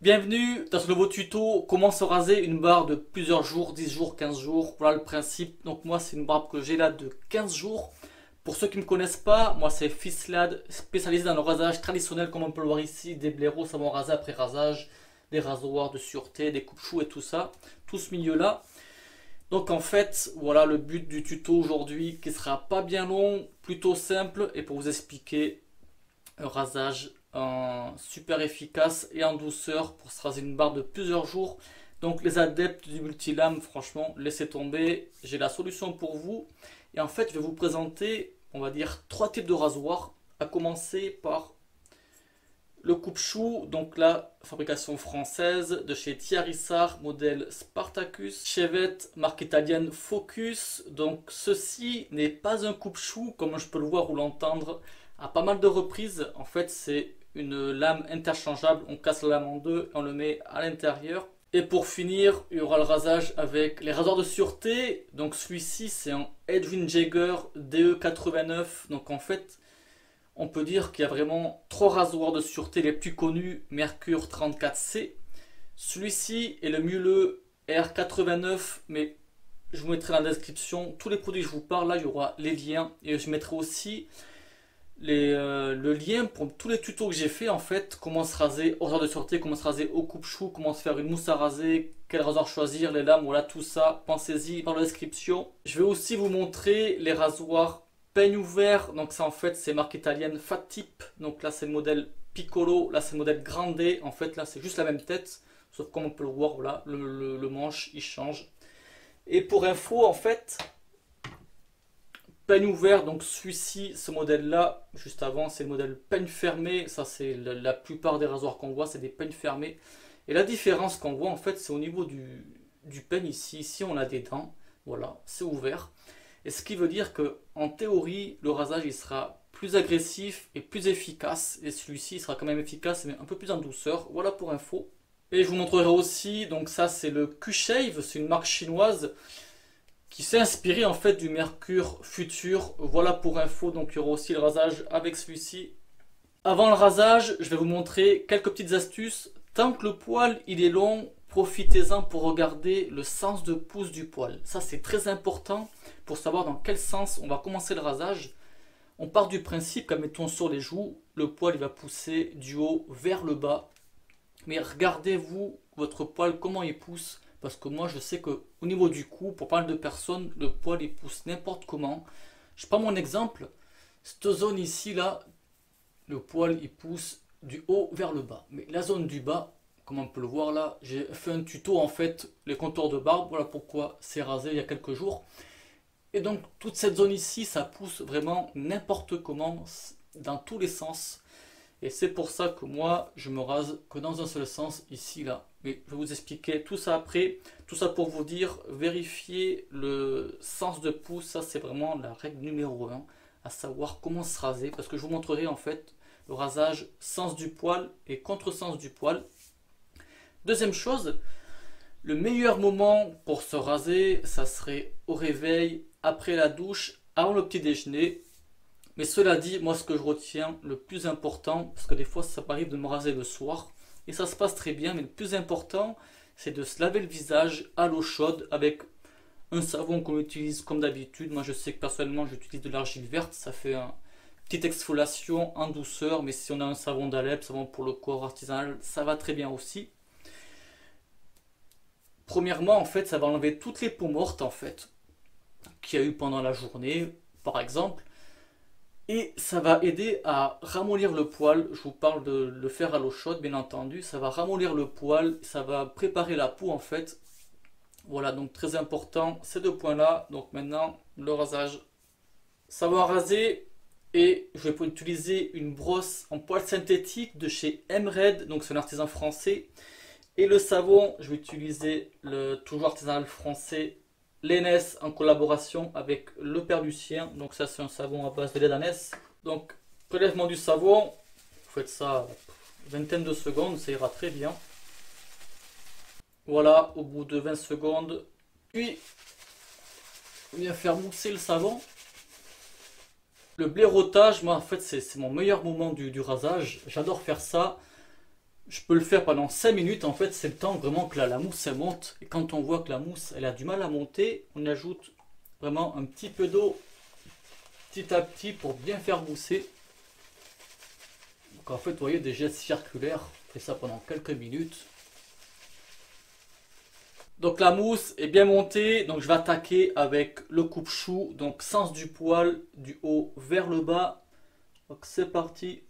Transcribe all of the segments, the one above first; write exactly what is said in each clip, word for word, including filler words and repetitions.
Bienvenue dans ce nouveau tuto, comment se raser une barbe de plusieurs jours, dix jours, quinze jours, voilà le principe. Donc moi c'est une barbe que j'ai là de quinze jours. Pour ceux qui ne me connaissent pas, moi c'est Fislad, spécialisé dans le rasage traditionnel comme on peut le voir ici, des blaireaux, savon rasé après rasage, des rasoirs de sûreté, des coupe-choux et tout ça, tout ce milieu là. Donc en fait, voilà le but du tuto aujourd'hui qui sera pas bien long, plutôt simple et pour vous expliquer un rasage en super efficace et en douceur pour se raser une barbe de plusieurs jours. Donc les adeptes du multilame, franchement, laissez tomber, j'ai la solution pour vous. Et en fait, je vais vous présenter, on va dire, trois types de rasoirs, à commencer par le coupe-chou, donc la fabrication française de chez Thierry Sarr, modèle Spartacus, Chevette, marque italienne Focus. Donc ceci n'est pas un coupe-chou comme je peux le voir ou l'entendre à pas mal de reprises. En fait, c'est une lame interchangeable, on casse la lame en deux et on le met à l'intérieur. Et pour finir, il y aura le rasage avec les rasoirs de sûreté. Donc celui-ci, c'est un Edwin Jaeger D E quatre-vingt-neuf. Donc en fait, on peut dire qu'il y a vraiment trois rasoirs de sûreté les plus connus, Mercure trente-quatre C. Celui-ci est le Miele R quatre-vingt-neuf, mais je vous mettrai dans la description tous les produits que je vous parle. Là, il y aura les liens et je mettrai aussi Les, euh, le lien pour tous les tutos que j'ai fait, en fait, comment se raser aux rasoir de sûreté, comment se raser au coupe-chou, comment se faire une mousse à raser, quel rasoir choisir, les lames, voilà tout ça, pensez-y dans la description. Je vais aussi vous montrer les rasoirs peigne ouvert, donc ça en fait c'est marque italienne Fat Tip, donc là c'est le modèle Piccolo, là c'est le modèle Grande, en fait là c'est juste la même tête, sauf comme on peut le voir, voilà, le, le, le manche il change. Et pour info en fait, peigne ouvert, donc celui-ci, ce modèle-là, juste avant, c'est le modèle peigne fermé. Ça, c'est la, la plupart des rasoirs qu'on voit, c'est des peignes fermés. Et la différence qu'on voit, en fait, c'est au niveau du, du peigne ici. Ici, on a des dents. Voilà, c'est ouvert. Et ce qui veut dire que, en théorie, le rasage, il sera plus agressif et plus efficace. Et celui-ci, il sera quand même efficace, mais un peu plus en douceur. Voilà pour info. Et je vous montrerai aussi, donc ça, c'est le Q-Shave. C'est une marque chinoise qui s'est inspiré en fait du Mercure Futur. Voilà pour info, donc il y aura aussi le rasage avec celui-ci. Avant le rasage, je vais vous montrer quelques petites astuces. Tant que le poil il est long, profitez-en pour regarder le sens de pouce du poil. Ça c'est très important pour savoir dans quel sens on va commencer le rasage. On part du principe qu'en mettant sur les joues, le poil il va pousser du haut vers le bas. Mais regardez-vous votre poil comment il pousse. Parce que moi je sais que au niveau du cou, pour pas mal de personnes, le poil il pousse n'importe comment. Je prends mon exemple, cette zone ici là, le poil il pousse du haut vers le bas. Mais la zone du bas, comme on peut le voir là, j'ai fait un tuto en fait, les contours de barbe, voilà pourquoi c'est rasé il y a quelques jours. Et donc toute cette zone ici, ça pousse vraiment n'importe comment, dans tous les sens. Et c'est pour ça que moi, je me rase que dans un seul sens, ici, là. Mais je vais vous expliquer tout ça après. Tout ça pour vous dire, vérifier le sens de pouce. Ça, c'est vraiment la règle numéro un. À savoir comment se raser. Parce que je vous montrerai, en fait, le rasage sens du poil et contresens du poil. Deuxième chose, le meilleur moment pour se raser, ça serait au réveil, après la douche, avant le petit déjeuner. Mais cela dit, moi ce que je retiens, le plus important, parce que des fois ça m'arrive de me raser le soir, et ça se passe très bien, mais le plus important, c'est de se laver le visage à l'eau chaude avec un savon qu'on utilise comme d'habitude. Moi je sais que personnellement j'utilise de l'argile verte, ça fait une petite exfoliation en douceur, mais si on a un savon d'Alep, savon pour le corps artisanal, ça va très bien aussi. Premièrement, en fait, ça va enlever toutes les peaux mortes, en fait, qu'il y a eu pendant la journée, par exemple. Et ça va aider à ramollir le poil. Je vous parle de le faire à l'eau chaude, bien entendu. Ça va ramollir le poil, ça va préparer la peau en fait. Voilà, donc très important ces deux points-là. Donc maintenant, le rasage. Ça va raser et je vais utiliser une brosse en poil synthétique de chez Emred. Donc c'est un artisan français. Et le savon, je vais utiliser le toujours artisanal français l'E N S en collaboration avec Le Père du Sien. Donc ça c'est un savon à base de lait d'ânesse. Donc prélèvement du savon, vous faites ça une vingtaine de secondes, ça ira très bien. Voilà, au bout de vingt secondes. Puis on vient faire mousser le savon. Le blaireautage, moi en fait c'est mon meilleur moment du, du rasage. J'adore faire ça. Je peux le faire pendant cinq minutes, en fait c'est le temps vraiment que la, la mousse elle monte. Et quand on voit que la mousse elle a du mal à monter, on ajoute vraiment un petit peu d'eau petit à petit pour bien faire mousser. Donc en fait vous voyez des gestes circulaires, on fait ça pendant quelques minutes. Donc la mousse est bien montée, donc je vais attaquer avec le coupe-chou, donc sens du poil du haut vers le bas. Donc c'est parti.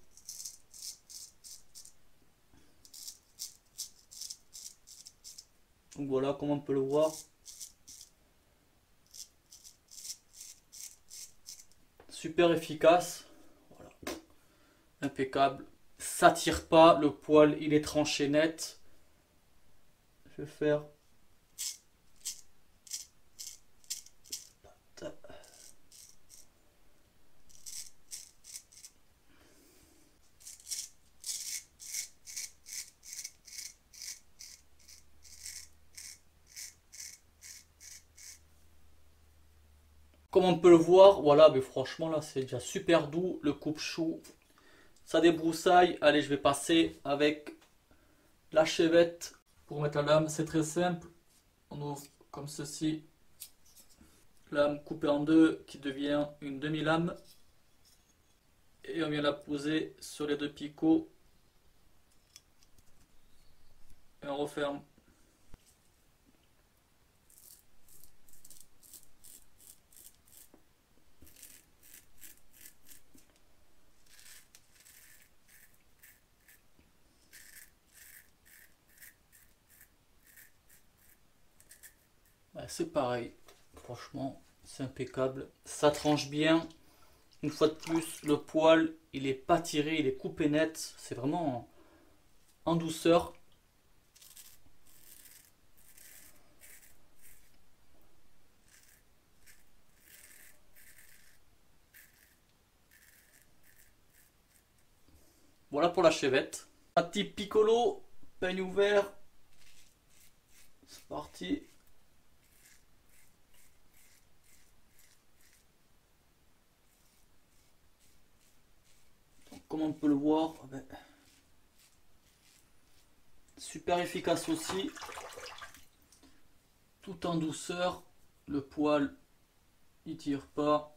Donc voilà comme on peut le voir. Super efficace. Voilà. Impeccable. Ça tire pas, le poil il est tranché net. Je vais faire. Comme on peut le voir, voilà, mais franchement là c'est déjà super doux, le coupe-chou, ça débroussaille. Allez, je vais passer avec la chevette pour mettre la lame, c'est très simple. On ouvre comme ceci, lame coupée en deux qui devient une demi-lame. Et on vient la poser sur les deux picots. Et on referme. C'est pareil, franchement c'est impeccable, ça tranche bien. Une fois de plus, le poil il est pas tiré, il est coupé net, c'est vraiment en, en douceur. Voilà pour la chevette. Un petit piccolo, peigne ouvert, c'est parti. Comme on peut le voir, ben, super efficace aussi, tout en douceur, le poil il tire pas.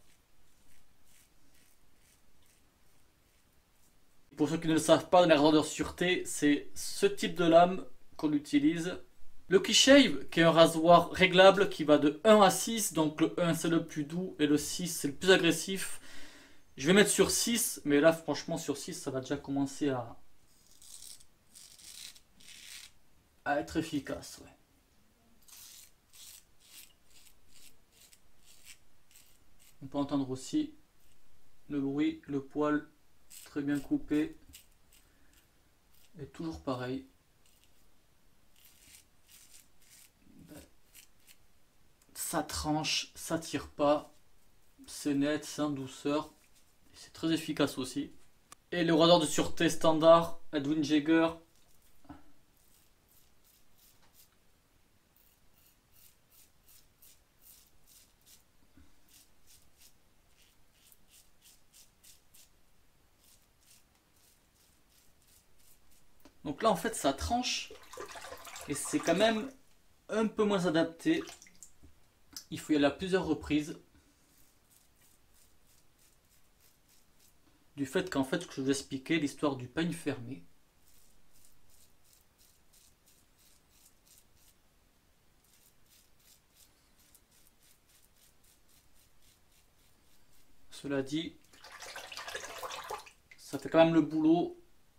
Pour ceux qui ne le savent pas, dans les rasoirs de sûreté, c'est ce type de lame qu'on utilise. Le KeyShave, qui est un rasoir réglable qui va de un à six, donc le un c'est le plus doux et le six c'est le plus agressif. Je vais mettre sur six, mais là franchement sur six ça va déjà commencer à, à être efficace. Ouais. On peut entendre aussi le bruit, le poil très bien coupé. Et toujours pareil. Ça tranche, ça tire pas. C'est net, c'est en douceur. C'est très efficace aussi. Et le rasoir de sûreté standard, Edwin Jaeger. Donc là en fait ça tranche. Et c'est quand même un peu moins adapté. Il faut y aller à plusieurs reprises. Du fait qu'en fait, que je vous expliquais l'histoire du peigne fermé. Cela dit, ça fait quand même le boulot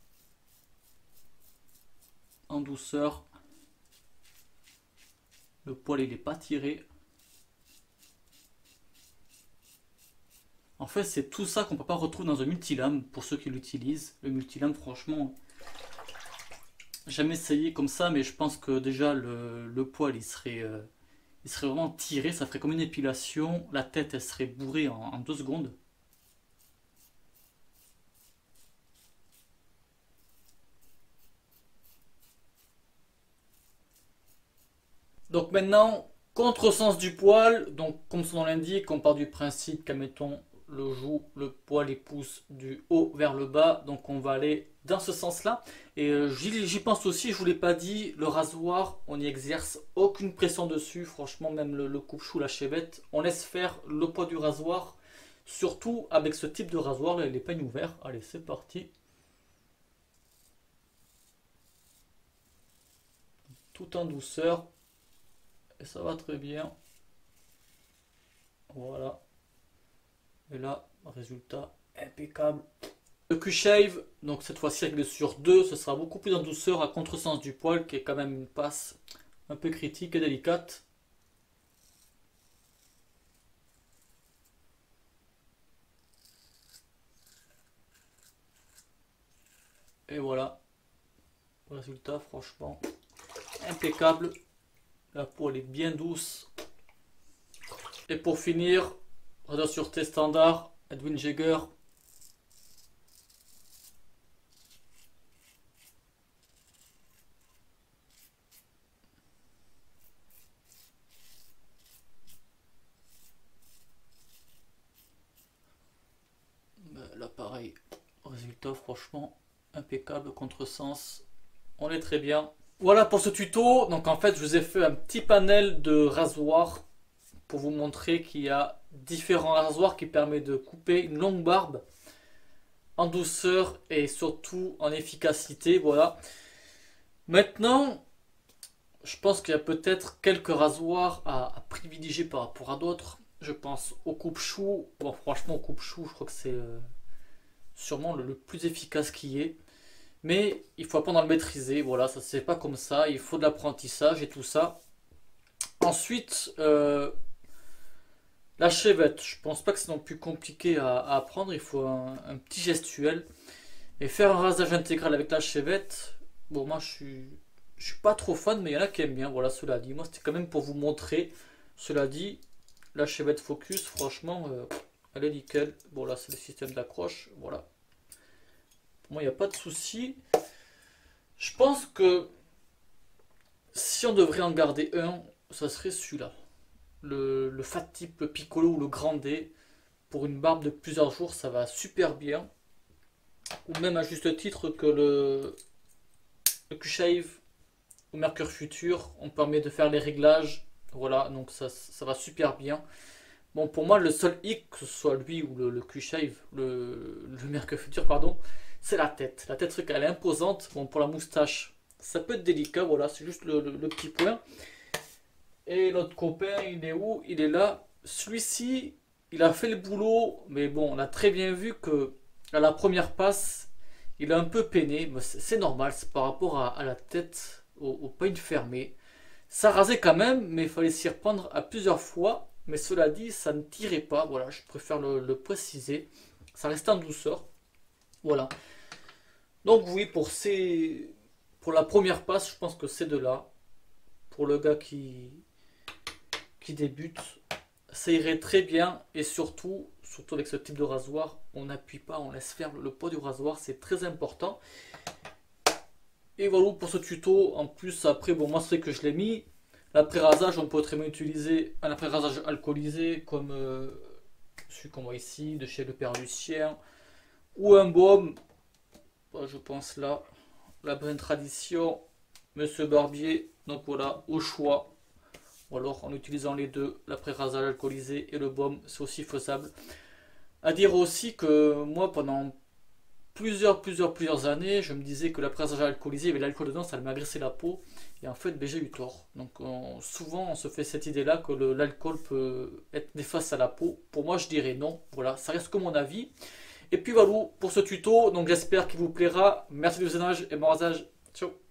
en douceur. Le poil il n'est pas tiré. En fait, c'est tout ça qu'on ne peut pas retrouver dans un multilame pour ceux qui l'utilisent. Le multilame, franchement, jamais essayé comme ça, mais je pense que déjà le, le poil il serait, euh, il serait vraiment tiré. Ça ferait comme une épilation. La tête elle serait bourrée en, en deux secondes. Donc maintenant, contresens du poil. Donc, comme son nom l'indique, on part du principe qu'admettons le joue, le poil et pousse du haut vers le bas. Donc on va aller dans ce sens-là. Et euh, j'y j'y pense aussi, je vous l'ai pas dit, le rasoir, on n'y exerce aucune pression dessus. Franchement, même le, le coupe-chou, la chevette, on laisse faire le poids du rasoir. Surtout avec ce type de rasoir, là, les peignes ouverts. Allez, c'est parti. Tout en douceur. Et ça va très bien. Voilà. Et là, résultat impeccable. Le Q-Shave, donc cette fois-ci réglé sur deux, ce sera beaucoup plus en douceur à contresens du poil, qui est quand même une passe un peu critique et délicate. Et voilà. Résultat, franchement, impeccable. La peau elle est bien douce. Et pour finir, radar sûreté standard, Edwin Jäger. Là pareil, résultat franchement impeccable, contresens, on est très bien. Voilà pour ce tuto. Donc en fait je vous ai fait un petit panel de rasoirs pour vous montrer qu'il y a différents rasoirs qui permettent de couper une longue barbe en douceur et surtout en efficacité. Voilà. Maintenant, je pense qu'il y a peut-être quelques rasoirs à, à privilégier par rapport à d'autres. Je pense au coupe-chou. Bon, franchement, au coupe-chou, je crois que c'est euh, sûrement le, le plus efficace qui est. Mais il faut apprendre à le maîtriser. Voilà, ça c'est pas comme ça. Il faut de l'apprentissage et tout ça. Ensuite, euh, la chevette. Je pense pas que c'est non plus compliqué à, à apprendre. Il faut un, un petit gestuel. Et faire un rasage intégral avec la chevette. Bon, moi je suis, je suis pas trop fan, mais il y en a qui aiment bien. Voilà, cela dit. Moi, c'était quand même pour vous montrer. Cela dit, la chevette focus, franchement, euh, elle est nickel. Bon, là, c'est le système d'accroche. Voilà. Pour moi, il n'y a pas de souci. Je pense que si on devrait en garder un, ça serait celui-là. Le, le Fat Tip Piccolo ou le Grand D. Pour une barbe de plusieurs jours, ça va super bien. Ou même à juste titre que le, le Q-Shave ou Mercure Futur, on permet de faire les réglages. Voilà, donc ça, ça va super bien. Bon, pour moi, le seul hic, que ce soit lui ou le, le Q-Shave, le, le Mercure Futur, pardon, c'est la tête. La tête, c'est qu'elle est imposante. Bon, pour la moustache, ça peut être délicat. Voilà, c'est juste le, le, le petit point. Et l'autre copain, il est où? Il est là. Celui-ci, il a fait le boulot. Mais bon, on a très bien vu que à la première passe, il a un peu peiné. Mais c'est normal, c'est par rapport à, à la tête, au, au peigne fermé. Ça rasait quand même, mais il fallait s'y reprendre à plusieurs fois. Mais cela dit, ça ne tirait pas. Voilà, je préfère le, le préciser. Ça restait en douceur. Voilà. Donc oui, pour ces, pour la première passe, je pense que c'est de là. Pour le gars qui, qui débute, ça irait très bien. Et surtout, surtout avec ce type de rasoir, on n'appuie pas, on laisse faire le poids du rasoir. C'est très important. Et voilà pour ce tuto. En plus, après, bon, moi c'est que je l'ai mis. L'après-rasage, on peut très bien utiliser un après-rasage alcoolisé comme euh, celui qu'on voit ici, de chez Le Père Lucien. Ou un baume, je pense là, la bonne tradition, Monsieur Barbier. Donc voilà, au choix. Ou alors en utilisant les deux, l'après-rasage alcoolisé et le baume, c'est aussi faisable. À dire aussi que moi, pendant plusieurs, plusieurs, plusieurs années, je me disais que l'après-rasage alcoolisé, il y avait l'alcool dedans, ça allait m'agresser la peau. Et en fait, ben, j'ai eu tort. Donc on, souvent, on se fait cette idée-là que l'alcool peut être néfaste à la peau. Pour moi, je dirais non. Voilà, ça reste que mon avis. Et puis voilà pour ce tuto. Donc j'espère qu'il vous plaira. Merci du visionnage et bon rasage. Ciao.